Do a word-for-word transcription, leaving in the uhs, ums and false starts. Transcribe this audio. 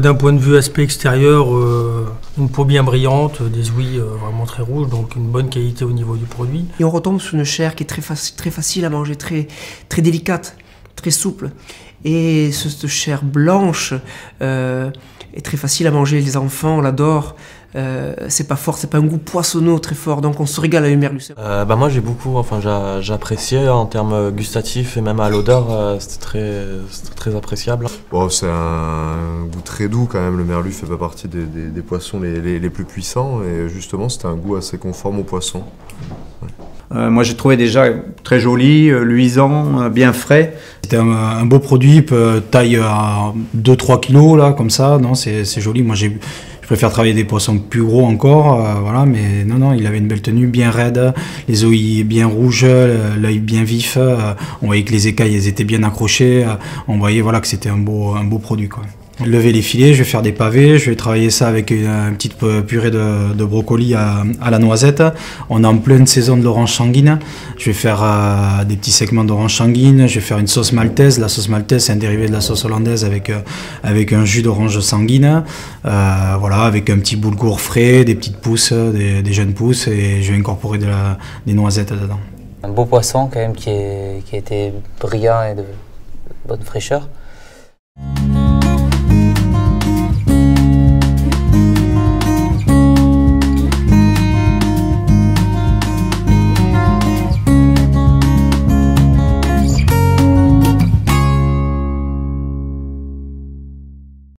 d'un point de vue aspect extérieur, euh, une peau bien brillante, des ouïes euh, vraiment très rouges, donc une bonne qualité au niveau du produit. Et on retombe sur une chair qui est très, faci très facile à manger, très, très délicate, très souple. Et cette chair blanche euh, est très facile à manger, les enfants l'adorent. Euh, c'est pas fort, c'est pas un goût poissonneux très fort, donc on se régale à une merlucelle. Euh, bah moi j'ai beaucoup, enfin j'appréciais en termes gustatifs et même à l'odeur, euh, c'était très, très appréciable. Bon, c'est un goût très doux quand même, le merlu fait pas partie des, des, des poissons les, les, les plus puissants et justement c'était un goût assez conforme au poisson. Ouais. Euh, moi j'ai trouvé déjà très joli, euh, luisant, euh, bien frais. C'était un, un beau produit, taille à deux trois kilos là, comme ça, non, c'est joli. Moi j'ai... Je préfère travailler des poissons plus gros encore, euh, voilà, mais non, non, il avait une belle tenue, bien raide, les ouïes bien rouges, l'œil bien vif, euh, on voyait que les écailles elles étaient bien accrochées, euh, on voyait voilà, que c'était un beau, un beau produit, quoi. Lever les filets, je vais faire des pavés, je vais travailler ça avec une, une petite purée de, de brocoli à, à la noisette. On est en pleine saison de l'orange sanguine, je vais faire euh, des petits segments d'orange sanguine, je vais faire une sauce maltaise. La sauce maltaise c'est un dérivé de la sauce hollandaise avec, euh, avec un jus d'orange sanguine, euh, voilà, avec un petit boulgour frais, des petites pousses, des, des jeunes pousses, et je vais incorporer de la, des noisettes dedans. Un beau poisson quand même qui, est, qui a été brillant et de bonne fraîcheur.